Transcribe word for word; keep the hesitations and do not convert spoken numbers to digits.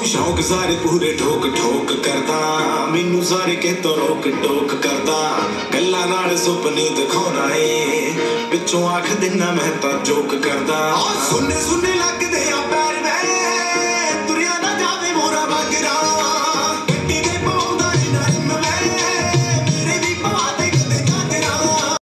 शौक सारे पूरे ठोक ठोक करदा मैनू सारे कहतों रोक टोक करदा गल्लां नाल सुपने दिखाउणा ए पिछों आख दिना मैं तां जोक करदा सुनने सुनने लगदे आ